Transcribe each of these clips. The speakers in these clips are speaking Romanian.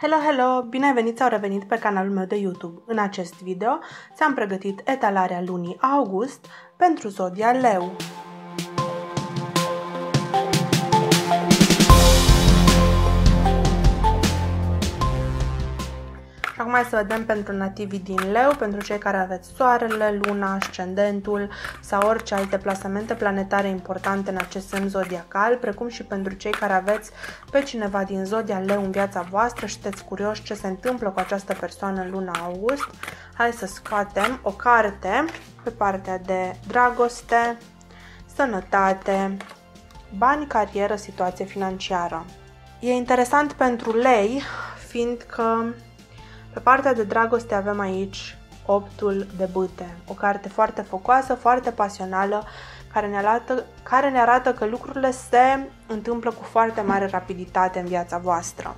Hello, hello! Bine ai venit sau revenit pe canalul meu de YouTube. În acest video ți-am pregătit etalarea lunii august pentru zodia Leu. Acum hai să vedem pentru nativii din Leu, pentru cei care aveți soarele, luna, ascendentul sau orice alte plasamente planetare importante în acest semn zodiacal, precum și pentru cei care aveți pe cineva din zodia Leu în viața voastră și sunteți curioși ce se întâmplă cu această persoană în luna august. Hai să scoatem o carte pe partea de dragoste, sănătate, bani, carieră, situație financiară. E interesant pentru Lei, fiindcă pe partea de dragoste avem aici 8-ul de bâte, o carte foarte focoasă, foarte pasională, care ne arată că lucrurile se întâmplă cu foarte mare rapiditate în viața voastră.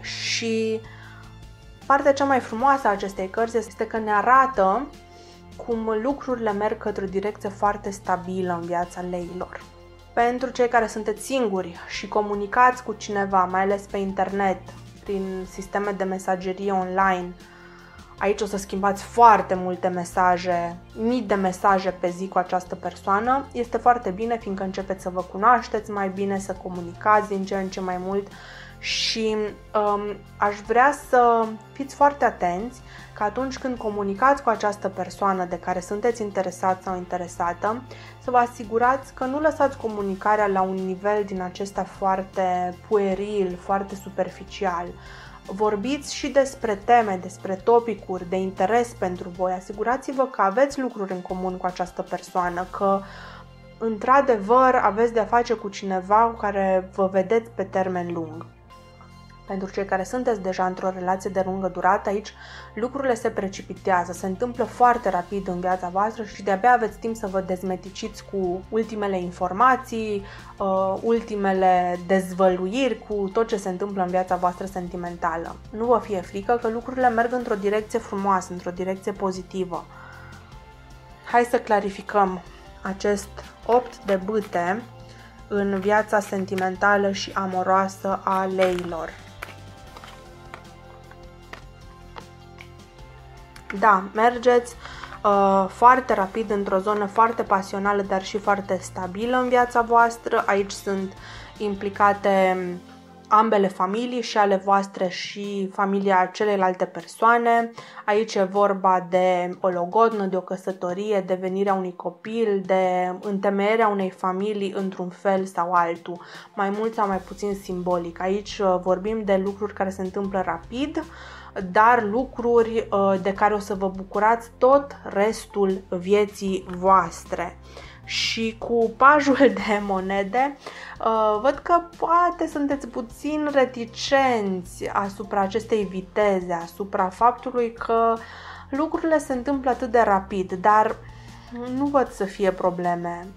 Și partea cea mai frumoasă a acestei cărți este că ne arată cum lucrurile merg către o direcție foarte stabilă în viața leilor. Pentru cei care sunteți singuri și comunicați cu cineva, mai ales pe internet, prin sisteme de mesagerie online, aici o să schimbați foarte multe mesaje, mii de mesaje pe zi cu această persoană. Este foarte bine, fiindcă începeți să vă cunoașteți mai bine, să comunicați din ce în ce mai mult și aș vrea să fiți foarte atenți că atunci când comunicați cu această persoană de care sunteți interesat sau interesată, să vă asigurați că nu lăsați comunicarea la un nivel din acesta foarte pueril, foarte superficial. Vorbiți și despre teme, despre topicuri de interes pentru voi. Asigurați-vă că aveți lucruri în comun cu această persoană, că într-adevăr aveți de-a face cu cineva cu care vă vedeți pe termen lung. Pentru cei care sunteți deja într-o relație de lungă durată, aici lucrurile se precipitează, se întâmplă foarte rapid în viața voastră și de-abia aveți timp să vă dezmeticiți cu ultimele informații, ultimele dezvăluiri, cu tot ce se întâmplă în viața voastră sentimentală. Nu vă fie frică că lucrurile merg într-o direcție frumoasă, într-o direcție pozitivă. Hai să clarificăm acest 8 de bâte în viața sentimentală și amoroasă a leilor. Da, mergeți foarte rapid într-o zonă foarte pasională, dar și foarte stabilă în viața voastră. Aici sunt implicate ambele familii, și ale voastre și familia celelalte persoane. Aici e vorba de o logodnă, de o căsătorie, de venirea unui copil, de întemeierea unei familii într-un fel sau altul, mai mult sau mai puțin simbolic. Aici vorbim de lucruri care se întâmplă rapid, dar lucruri de care o să vă bucurați tot restul vieții voastre. Și cu pajul de monede, văd că poate sunteți puțin reticenți asupra acestei viteze, asupra faptului că lucrurile se întâmplă atât de rapid, dar nu văd să fie probleme.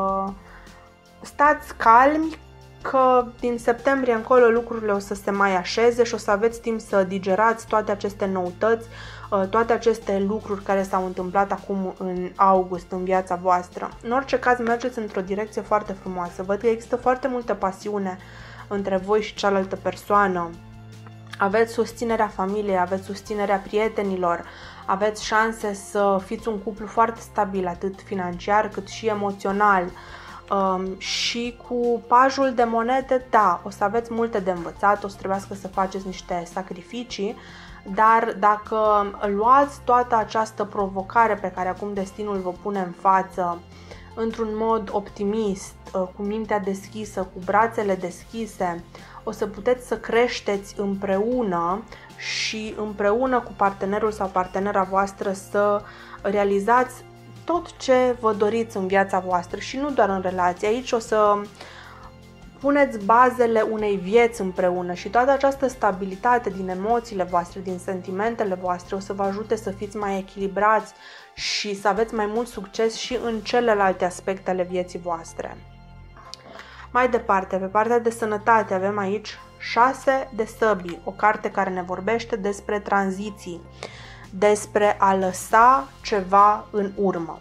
Stați calmi, că din septembrie încolo lucrurile o să se mai așeze și o să aveți timp să digerați toate aceste noutăți, toate aceste lucruri care s-au întâmplat acum în august în viața voastră. În orice caz, mergeți într-o direcție foarte frumoasă. Văd că există foarte multă pasiune între voi și cealaltă persoană. Aveți susținerea familiei, aveți susținerea prietenilor, aveți șanse să fiți un cuplu foarte stabil, atât financiar cât și emoțional. Și cu pajul de monede, da, o să aveți multe de învățat, o să trebuiască să faceți niște sacrificii, dar dacă luați toată această provocare pe care acum destinul vă pune în față într-un mod optimist, cu mintea deschisă, cu brațele deschise, o să puteți să creșteți împreună și împreună cu partenerul sau partenera voastră să realizați tot ce vă doriți în viața voastră și nu doar în relație. Aici o să puneți bazele unei vieți împreună și toată această stabilitate din emoțiile voastre, din sentimentele voastre o să vă ajute să fiți mai echilibrați și să aveți mai mult succes și în celelalte aspecte ale vieții voastre. Mai departe, pe partea de sănătate avem aici 6 de săbii, o carte care ne vorbește despre tranziții, despre a lăsa ceva în urmă.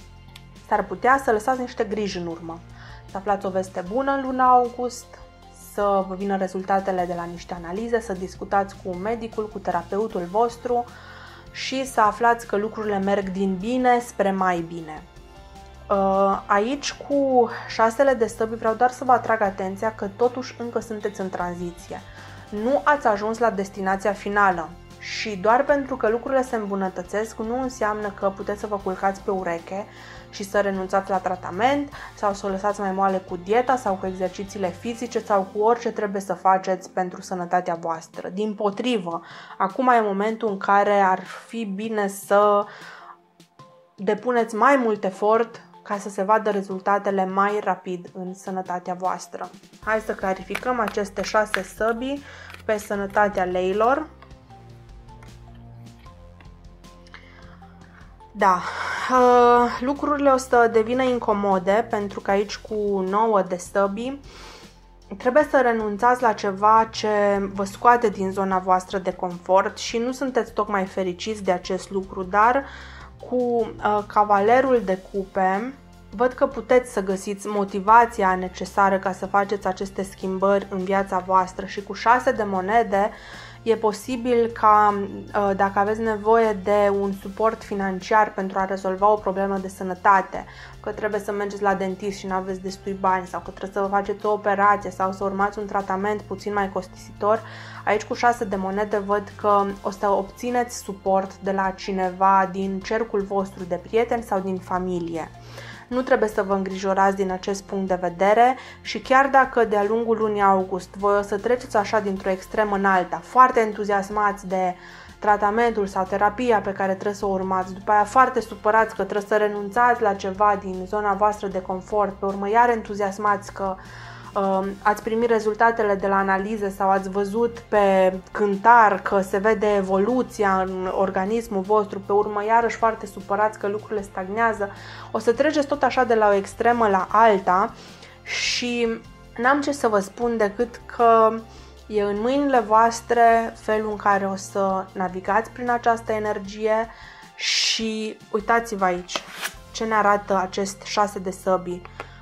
S-ar putea să lăsați niște griji în urmă, să aflați o veste bună în luna august, să vă vină rezultatele de la niște analize, să discutați cu medicul, cu terapeutul vostru și să aflați că lucrurile merg din bine spre mai bine. Aici cu 6 de săbi vreau doar să vă atrag atenția că totuși încă sunteți în tranziție. Nu ați ajuns la destinația finală și doar pentru că lucrurile se îmbunătățesc nu înseamnă că puteți să vă culcați pe ureche și să renunțați la tratament sau să o lăsați mai moale cu dieta sau cu exercițiile fizice sau cu orice trebuie să faceți pentru sănătatea voastră. Dimpotrivă, acum e momentul în care ar fi bine să depuneți mai mult efort ca să se vadă rezultatele mai rapid în sănătatea voastră. Hai să clarificăm aceste 6 săbii pe sănătatea leilor. Da, lucrurile o să devină incomode pentru că aici cu 9 de săbii trebuie să renunțați la ceva ce vă scoate din zona voastră de confort și nu sunteți tocmai fericiți de acest lucru, dar cu cavalerul de cupe văd că puteți să găsiți motivația necesară ca să faceți aceste schimbări în viața voastră și cu 6 de monede e posibil ca dacă aveți nevoie de un suport financiar pentru a rezolva o problemă de sănătate, că trebuie să mergeți la dentist și nu aveți destui bani sau că trebuie să vă faceți o operație sau să urmați un tratament puțin mai costisitor, aici cu 6 de monede văd că o să obțineți suport de la cineva din cercul vostru de prieteni sau din familie. Nu trebuie să vă îngrijorați din acest punct de vedere și chiar dacă de-a lungul lunii august voi o să treceți așa dintr-o extremă în alta, foarte entuziasmați de tratamentul sau terapia pe care trebuie să o urmați, după aia foarte supărați că trebuie să renunțați la ceva din zona voastră de confort, pe urmă iar entuziasmați că ați primit rezultatele de la analize sau ați văzut pe cântar că se vede evoluția în organismul vostru, pe urmă iarăși foarte supărați că lucrurile stagnează, o să treceți tot așa de la o extremă la alta și n-am ce să vă spun decât că e în mâinile voastre felul în care o să navigați prin această energie și uitați-vă aici ce ne arată acest 6 de săbii.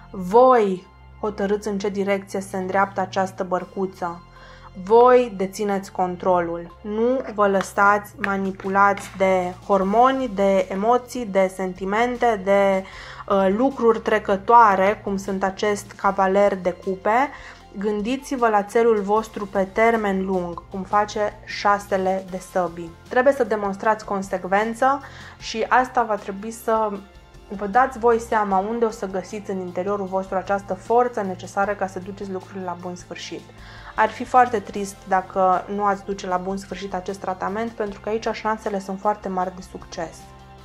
Voi hotărâți în ce direcție se îndreaptă această bărcuță. Voi dețineți controlul. Nu vă lăsați manipulați de hormoni, de emoții, de sentimente, de lucruri trecătoare, cum sunt acest cavaler de cupe. Gândiți-vă la țelul vostru pe termen lung, cum face 6 de săbii. Trebuie să demonstrați consecvență și asta va trebui să vă dați voi seama unde o să găsiți în interiorul vostru această forță necesară ca să duceți lucrurile la bun sfârșit. Ar fi foarte trist dacă nu ați duce la bun sfârșit acest tratament, pentru că aici șansele sunt foarte mari de succes.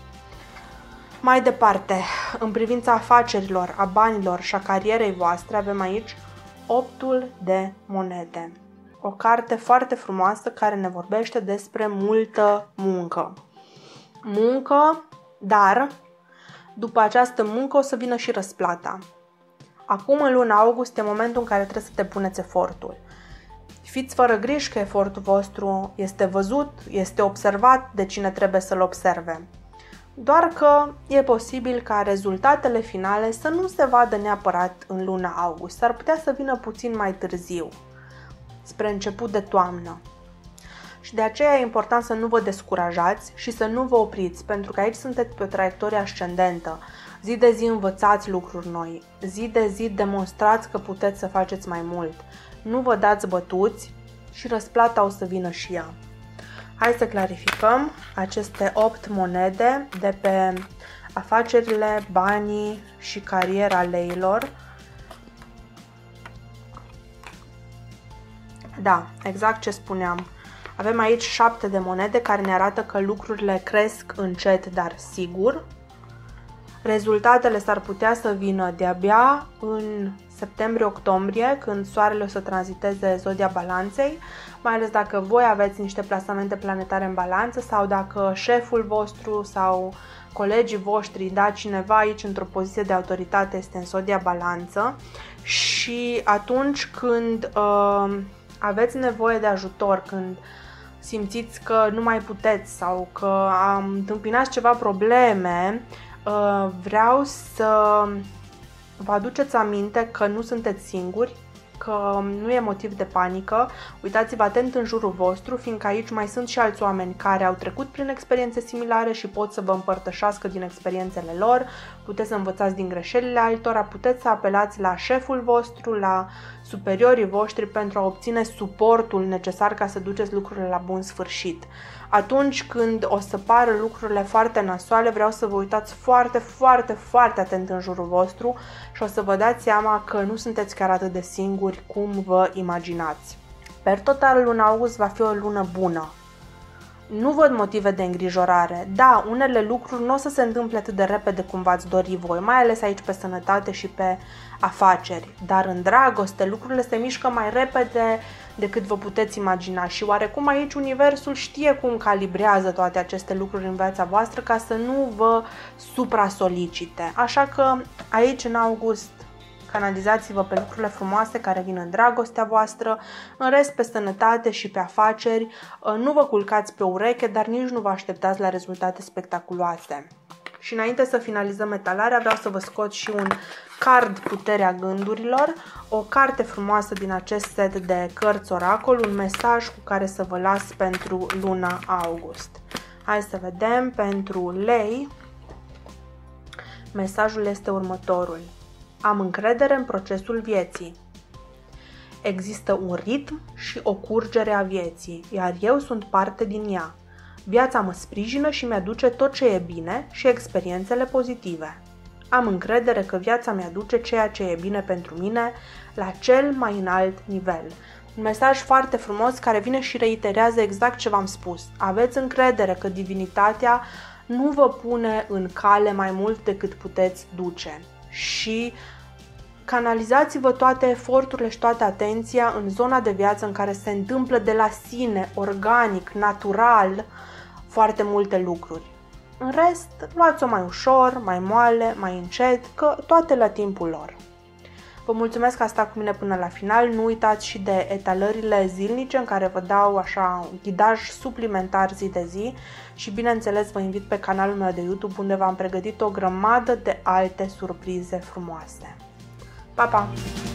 Mai departe, în privința afacerilor, a banilor și a carierei voastre, avem aici 8 de monede. O carte foarte frumoasă care ne vorbește despre multă muncă. Muncă, dar după această muncă o să vină și răsplata. Acum, în luna august, e momentul în care trebuie să te puneți efortul. Fiți fără griji că efortul vostru este văzut, este observat de cine trebuie să-l observe. Doar că e posibil ca rezultatele finale să nu se vadă neapărat în luna august. S-ar putea să vină puțin mai târziu, spre început de toamnă. Și de aceea e important să nu vă descurajați și să nu vă opriți, pentru că aici sunteți pe o traiectorie ascendentă. Zi de zi învățați lucruri noi, zi de zi demonstrați că puteți să faceți mai mult. Nu vă dați bătuți și răsplata o să vină și ea. Hai să clarificăm aceste 8 monede de pe afacerile, banii și cariera leilor. Da, exact ce spuneam. Avem aici 7 de monede care ne arată că lucrurile cresc încet, dar sigur. Rezultatele s-ar putea să vină de-abia în septembrie-octombrie, când soarele o să tranziteze zodia balanței, mai ales dacă voi aveți niște plasamente planetare în balanță sau dacă șeful vostru sau colegii voștri, da, cineva aici într-o poziție de autoritate este în zodia balanță și atunci când aveți nevoie de ajutor, când simțiți că nu mai puteți sau că întâmpinați ceva probleme, vreau să vă aduceți aminte că nu sunteți singuri, că nu e motiv de panică. Uitați-vă atent în jurul vostru, fiindcă aici mai sunt și alți oameni care au trecut prin experiențe similare și pot să vă împărtășească din experiențele lor. Puteți să învățați din greșelile altora, puteți să apelați la șeful vostru, la superiorii voștri pentru a obține suportul necesar ca să duceți lucrurile la bun sfârșit. Atunci când o să pară lucrurile foarte nasoale, vreau să vă uitați foarte, foarte, foarte atent în jurul vostru și o să vă dați seama că nu sunteți chiar atât de singuri cum vă imaginați. Per total, luna august va fi o lună bună. Nu văd motive de îngrijorare. Da, unele lucruri nu o să se întâmple atât de repede cum v-ați dori voi, mai ales aici pe sănătate și pe afaceri. Dar în dragoste lucrurile se mișcă mai repede decât vă puteți imagina și oarecum aici universul știe cum calibrează toate aceste lucruri în viața voastră ca să nu vă supra-solicite. Așa că aici în august canalizați-vă pe lucrurile frumoase care vin în dragostea voastră, în rest pe sănătate și pe afaceri, nu vă culcați pe ureche, dar nici nu vă așteptați la rezultate spectaculoase. Și înainte să finalizăm etalarea, vreau să vă scot și un card Puterea Gândurilor, o carte frumoasă din acest set de cărți oracol, un mesaj cu care să vă las pentru luna august. Hai să vedem pentru lei. Mesajul este următorul. Am încredere în procesul vieții. Există un ritm și o curgere a vieții, iar eu sunt parte din ea. Viața mă sprijină și mi-aduce tot ce e bine și experiențele pozitive. Am încredere că viața mi-aduce ceea ce e bine pentru mine la cel mai înalt nivel. Un mesaj foarte frumos care vine și reiterează exact ce v-am spus. Aveți încredere că divinitatea nu vă pune în cale mai mult decât puteți duce. Și canalizați-vă toate eforturile și toată atenția în zona de viață în care se întâmplă de la sine, organic, natural, foarte multe lucruri. În rest, luați-o mai ușor, mai moale, mai încet, că toate la timpul lor. Vă mulțumesc că ați stat cu mine până la final. Nu uitați și de etalările zilnice în care vă dau așa un ghidaj suplimentar zi de zi și bineînțeles vă invit pe canalul meu de YouTube unde v-am pregătit o grămadă de alte surprize frumoase. Pa, pa!